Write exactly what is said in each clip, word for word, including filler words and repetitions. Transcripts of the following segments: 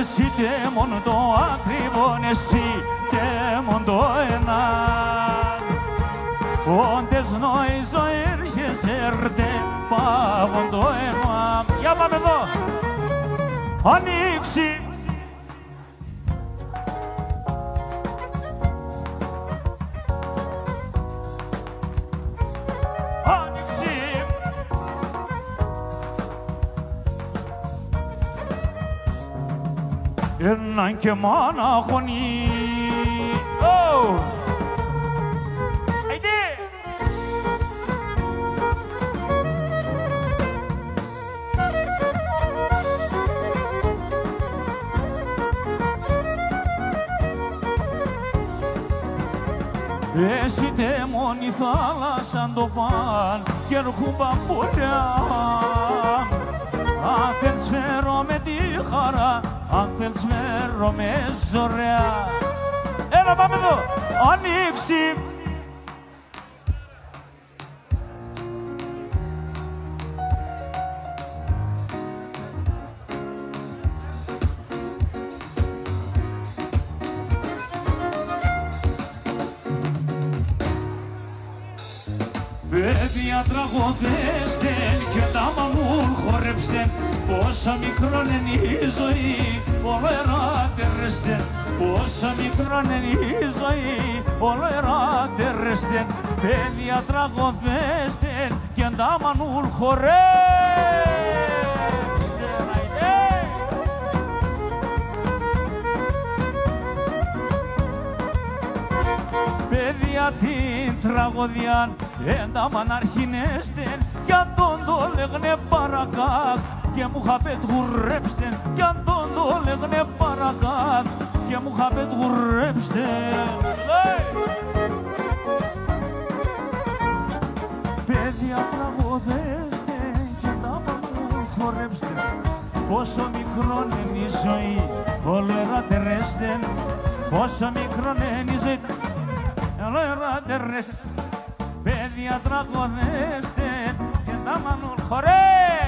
εσύ τε μόνο το ακριβόν εσύ τε μόνο το ένα. Όντες νόηζο έρχεσαι έρτε πάγον το ένα. Για πάμε εδώ. Ανοίξει. Έναν και μοναχονή. Oh! Αϊντε! Εσύ τε μόνη θάλασσαν το παν και έρχουπα πουλιά. Αν θέλεις φέρω με τη χαρά, αν θέλεις φέρω με ζωριά. Έλα πάμε εδώ, ανοίξει. Παιδιά τραγωδέστεν και τα μαμούν χορέψτεν. Πόσα μικρόν είναι η ζωή, όλο εράτερεστεν. Πόσα μικρόν είναι η ζωή, όλο εράτερεστεν. Παιδιά τραγωδέστεν και τα μαμούν χορέψτεν. Παιδιά την τραγωδιάν ένταμαν αρχινέστεν κι αν τον το λέγνε παρακάτ και μου χαπέτ γουρέψτεν κι αν τον το λέγνε παρακάτ και μου χαπέτ γουρέψτεν. Παιδιά τραγωδέστεν κι ένταμαν χορέψτεν. Πόσο μικρόν είναι η ζωή, όλο ερατερέστεν. Πόσο μικρόν είναι η ζωή, όλο ερατερέστεν. Παιδιά τραγωδέστε και τα μανούν χορέ.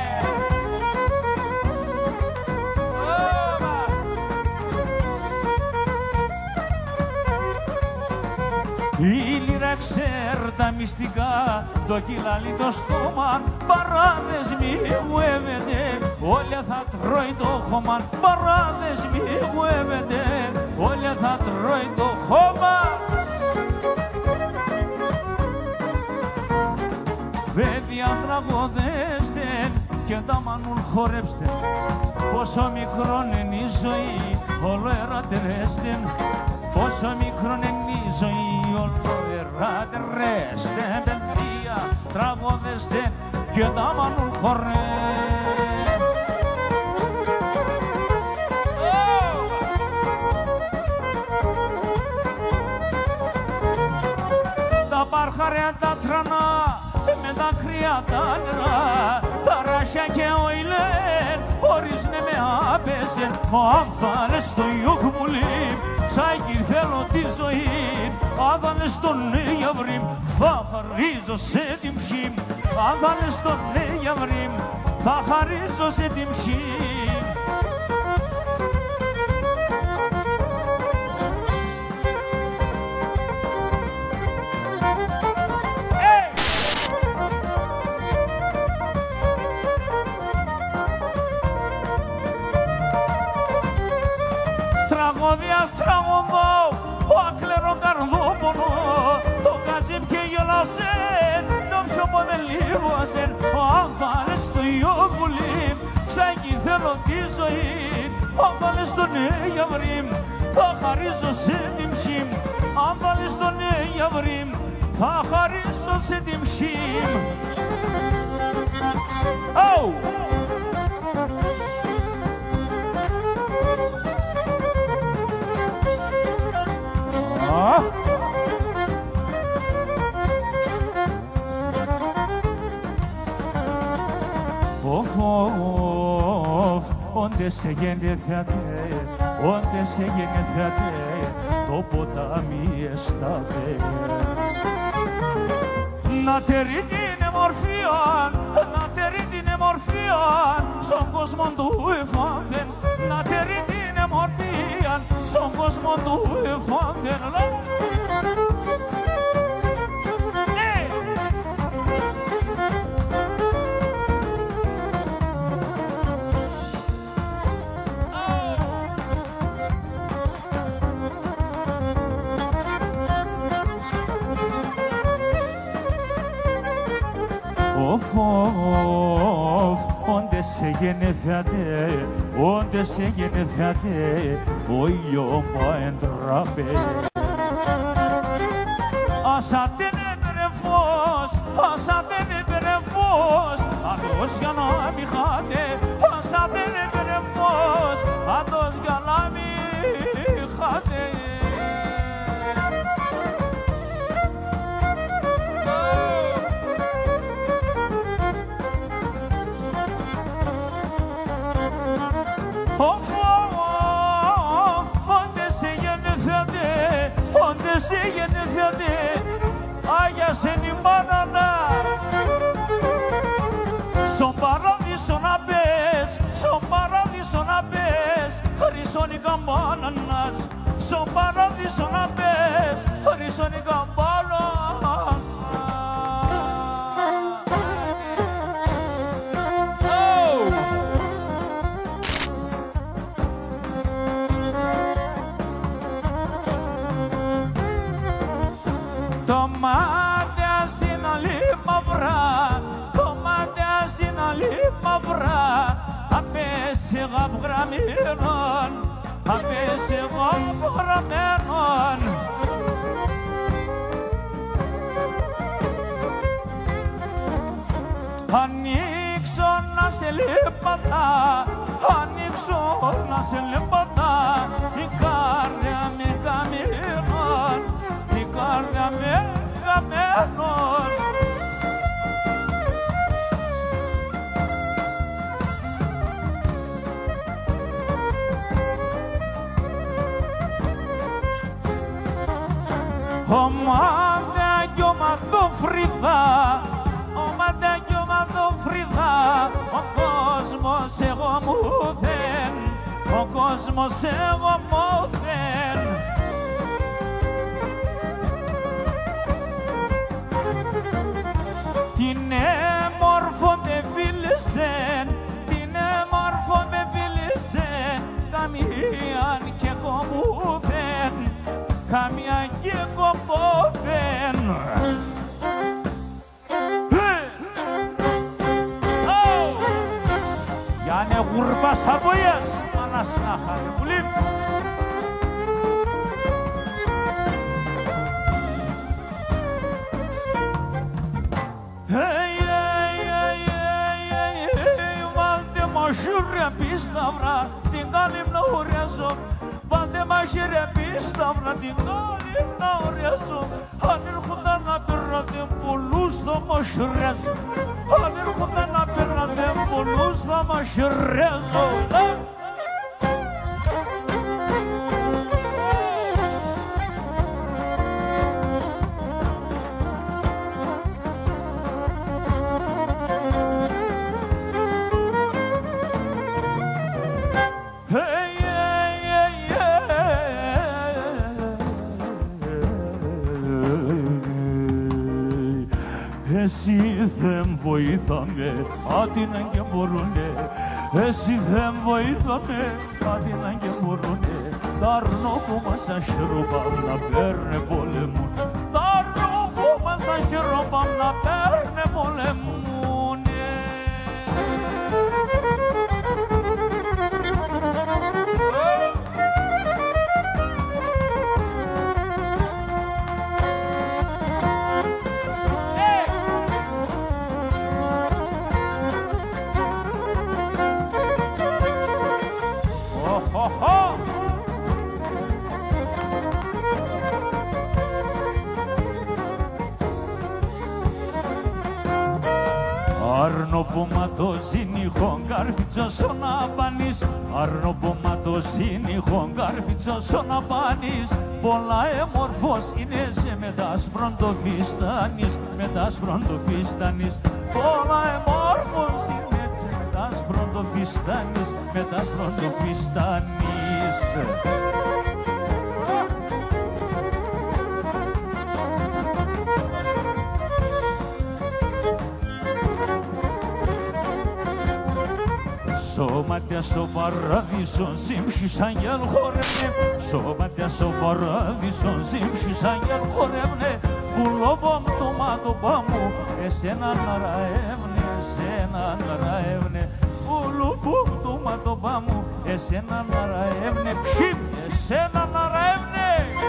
Η λύρα ξέρ τα μυστικά, το κυλάλι το στόμα, παράδες μη γουεύεται, όλοι θα τρώει το χώμα. Παράδες μη γουεύεται, όλοι θα τρώει το χώμα. Παιδιά τραγωδέστε και τα μανούν χορέψτε. Πόσο μικρόν είναι η ζωή, όλο ερατερέστε. Πόσο μικρόν είναι η ζωή, όλο ερατερέστε. Παιδιά τραγωδέστε και τα μανούν χορέψτε. Τα παρχαρέα τα τρανά με τα κρύα τα νερά, τα ράσια και ο ηλέν χωρίς ναι με άπεσεν. Αν θα λες το γιουκμουλί, ξάγει θέλω τη ζωή. Αν θα λες τον Ιαβρίμ, θα χαρίζω σε την ψήμ. Αν θα λες τον Ιαβρίμ, θα χαρίζω σε την ψήμ. Τραγωδιάς τραγωδώ, ο ακλερό καρδόπονο, το κατσίπ και γελάσεν, το ψωμό δεν λίβασεν. Αν θα λες το ιόκουλιμ, ξάγει θέλω τη ζωή. Αν θα λες τον Ιαβρίμ, θα χαρίζω σε την ψήμ. Αν θα λες τον Ιαβρίμ, θα χαρίζω σε την ψήμ. Oh! Ωφ, ωφ, όντες έγινε θεατέ, όντες έγινε θεατέ, το ποτάμι εστάθε. Να τερεί την εμορφία, να τερεί την εμορφία, στον κόσμο του εφάφεν. Να τερεί την εμορφία, του εφόδερλα. Of of, onde se γενεθιάτε, onde se γενεθιάτε, ο ήλιο μα εντράπε. Άσα δεν έπαιρε φως, άσα δεν έπαιρε φως, άτος για να μη χάτε, άσα δεν έπαιρε φως, άτος για να μη χάτε. Of of, onde se γενεθιάτε, onde se γενεθιάτε, Άγια Σενημάνανα. Στον παράδεισο να πες, στον παράδεισο να πες, χρυσόν η καμπάνανας. Στον παράδεισο να πες, χρυσόν η καμπάνανας. Το μάτιας είναι όλη μαυρά, το μάτιας είναι όλη μαυρά, απέσει γαυγραμμένον, απέσει γαυγραμμένον. Ανοίξω να σε λίπατα, ανοίξω να σε λίπατα, η καρδιά με καμίνον, η καρδιά με χαμένον. Ο μάτια ο ματοφρίδα, ο μάτια ο ματοφρίδα, ο κόσμος εγώ μου δεν, ο κόσμος εγώ μου δεν. Την έμορφο με φίλησεν, την έμορφο με φίλησεν, καμίαν κι εγώ μου δεν, καμίαν κι εγώ μου δεν. Γιάννε γουρμπάς αβοίας, αναστάχα ρε πουλί. Μαχήρια πίσταυρα, την κάλυμνα ουρέζω. Βάλτε μαχήρια πίσταυρα, την κάλυμνα ουρέζω. Αν έρχονταν να πέρνατε πολλούς θα μαχηρέζω. Αν έρχονταν να πέρνατε πολλούς θα μαχηρέζω. Εσύ δεν βοήθαμε, άτινα και μπορούνε. Εσύ δεν βοήθαμε, άτινα και μπορούνε. Τα αρνό που μας αχυρωπάμ να παίρνε πολεμούν. Τα αρνό που μας αχυρωπάμ να παίρνε πολεμούνε. Άρνο που ματωζίνει χογκάρφιτσος ο να πάνεις, άρνο που ματωζίνει χογκάρφιτσος ο να πάνεις. Πολλά έμορφος είναι σε μετάσπρον το φιστάνεις, μετάσπρον το φιστάνεις. Πολλά έμορφος είναι σε μετάσπρον το φιστάνεις, μετάσπρον το φιστάνεις. Σώματια στο παράδεισο, σύμψης αγγέλ χορεύνε. Σώματια στο παράδεισο, σύμψης αγγέλ χορεύνε. Πουλόβομ το μάτωπα μου, εσένα να ραεύνε, εσένα να ραεύνε. Πουλόβομ το μάτωπα μου, εσένα να ραεύνε. Ψιμ, εσένα να ραεύνε.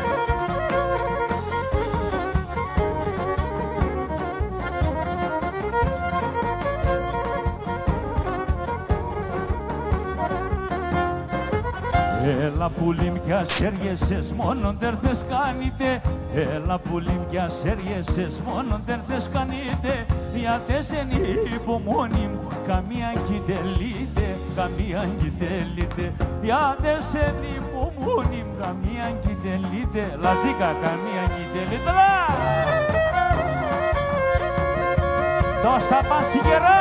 Έλα πουλί μ' έργεσες μόνον τερ θες κάνετε. Έλα πουλί μ' έργεσες μόνον τερ θες κάνετε. Γιατί δεν υπομόνη μου καμία κοιτελείτε, καμία κοιτελείτε. Γιατί δεν υπομόνη μου καμία κοιτελείτε. Λαζίκα καμία κοιτελείτε. Τόσα πασιγερά.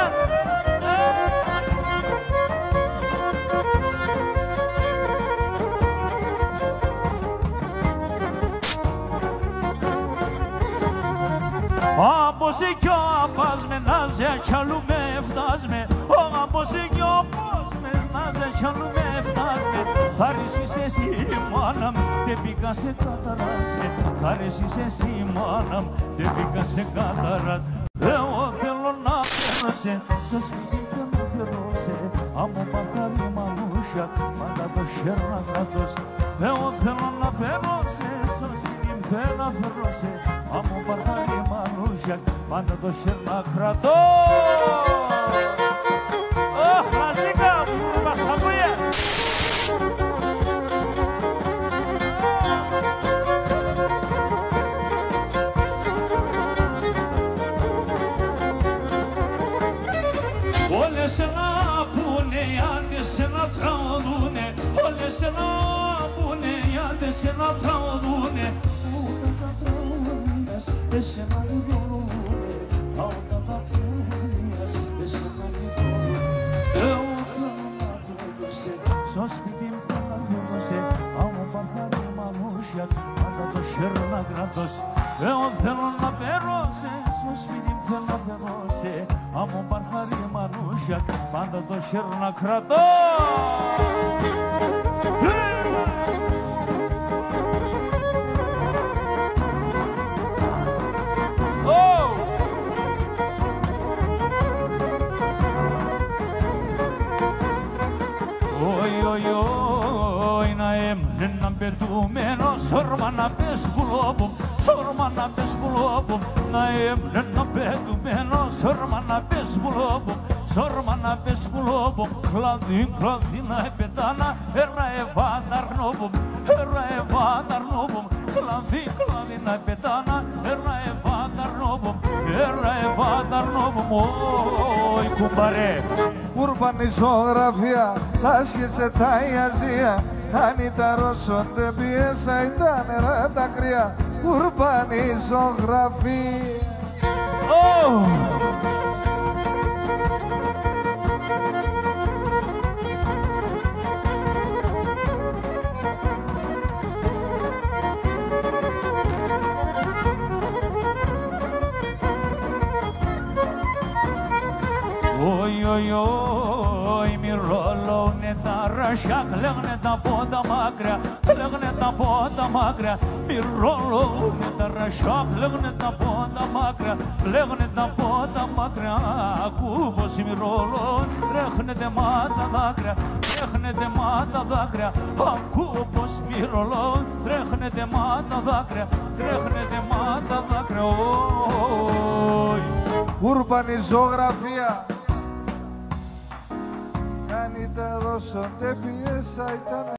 Όπως κι όπως με νάζε κι αλλού με φτάσμε. Όπως κι όπως με νάζε κι αλλού με φτάσμε. Θα ρίσεις εσύ μάνα μου, δεν πήγα σε καταράσμε. Θα ρίσεις εσύ μάνα μου, δεν πήγα σε καταράσμε. Εγώ θέλω να φέρωσε, στο σπίτι θέλω φέρωσε. Άμα παχάρι μανούσια, πάντα το χέρνα κρατός. Εγώ θέλω να φέρωσε, στο σπίτι θέλω να φέρωσε. Άμα παχάρι μανούσια, πάντα το χέρνα κρατώ. Ωχ, Λαζίκα, μου μας ακούγε. Όλες να πούνε, άντες να τραγουδούνε. Όλες να πούνε, άντες να τραγουδούνε. Όταν τα τραγουδίες, εσένα λιγορούνε. Όταν τα τραγουδίες, εσένα λιγορούνε. Εγώ θέλω να φέρωσε, στο σπίτι μου θέλω να φέρωσε. Άμα παχάρι μανούσια, πάντα το χέρνα κρατός. Εγώ θέλω να φέρωσε, στο σπίτι μου θέλω να φέρωσε. Άμα παχάρι μανούσια, πάντα το χέρνα κρατός. Ένα πετούμενο σόρμα να πες πουλόπου, σόρμα να πες πουλόπου. Να έμεινε ένα πετούμενο σόρμα να πες πουλόπου, σόρμα να πες πουλόπου. Κλαδί, κλαδί να πετάνα, έρα ευάταρνόπου, έρα ευάταρνόπου. Κλαδί, κλαδί να πετάνα, έρα ευάταρνόπου, έρα ευάταρνόπου. Ωι κουμπαρέ. Ουρμπανιζογραφία, άσχεσε τα η Ασία. Αν ήταν ρώσονται πιέσα ήταν νερά τα κρύα. Ουρμπανιζογραφία. Ωι, ωι, ωι, μη ρολούνε τα ρασιά, κλαίγνε τα πότα μακριά, κλαίγνε τα πότα μακριά. Μη ρολούνε τα ρασιά, κλαίγνε τα πότα μακριά, κλαίγνε τα πότα μακριά. Ακού πως μη ρολούν, τρέχνετε μάτα δάκρυα, τρέχνετε μάτα δάκρυα. Ακού πως μη ρολούν, τρέχνετε μάτα δάκρυα, τρέχνετε μάτα δάκρυα. Ουρμπανιζογραφία. Αν ήταν ρώσονται πιέσα ήταν